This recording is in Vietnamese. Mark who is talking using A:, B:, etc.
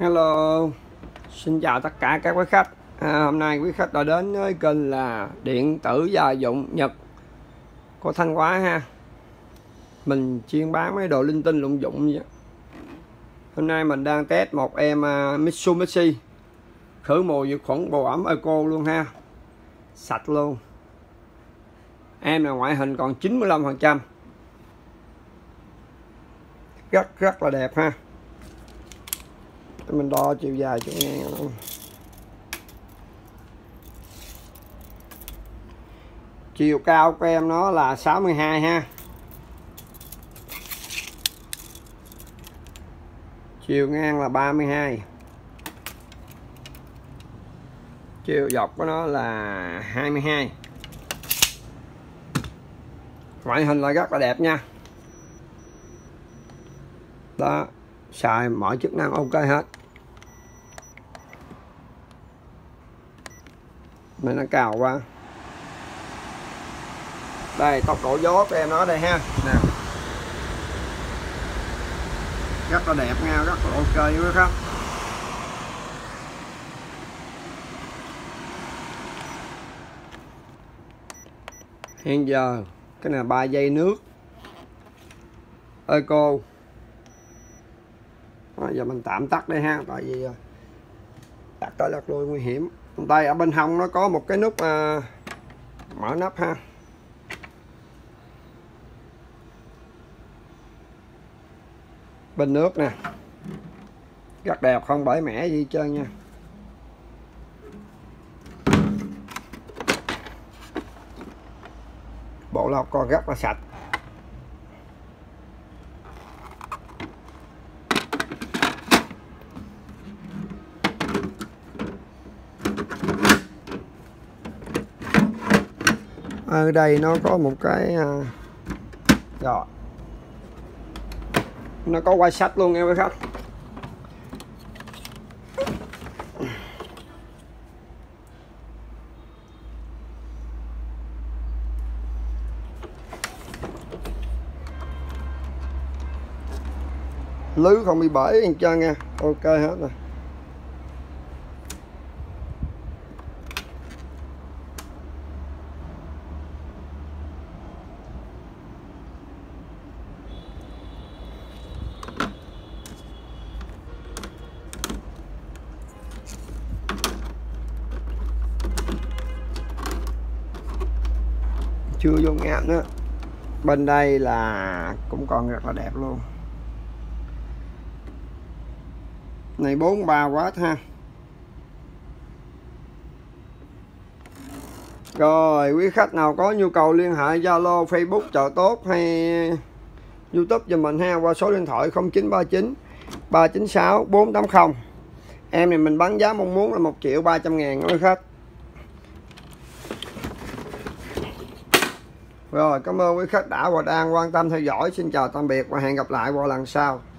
A: Hello, xin chào tất cả các quý khách. Hôm nay quý khách đã đến với kênh là điện tử gia dụng Nhật của Thanh Hóa ha. Mình chuyên bán mấy đồ linh tinh lụng dụng vậy. Hôm nay mình đang test một em Mitsubishi khử mùi diệt khuẩn bồ ẩm Eco luôn ha. Sạch luôn. Em là ngoại hình còn 95%. Rất là đẹp ha. Mình đo chiều dài chiều ngang luôn. Chiều cao của em nó là 62 ha. Chiều ngang là 32. Chiều dọc của nó là 22. Ngoại hình là rất là đẹp nha. Đó, xài mọi chức năng ok hết. Mình nó cào qua. Đây tốc độ gió của em nó đây ha. Nè. Rất là đẹp nha, rất là ok quý khách. Hiện giờ cái này 3 giây nước Eco. Giờ mình tạm tắt đây ha, tại vì tắt tới lật lui nguy hiểm. Đây ở bên hông nó có một cái nút mở nắp ha. Bình nước nè, rất đẹp, không bể mẻ gì hết trơn nha. Bộ lọc còn rất là sạch. Ở đây nó có một cái rồi nó có quay sách luôn nha quý khách. Lưới không bị bể hết trơn nha, ok hết rồi. Chưa vô ngạm nữa. Bên đây là cũng còn rất là đẹp luôn. Này 43W ha. Rồi quý khách nào có nhu cầu liên hệ Zalo, Facebook Chợ Tốt hay YouTube cho mình ha, qua số điện thoại 0939 396 480. Em này mình bán giá mong muốn là 1.300.000 quý khách. Rồi, cảm ơn quý khách đã và đang quan tâm theo dõi. Xin chào tạm biệt và hẹn gặp lại vào lần sau.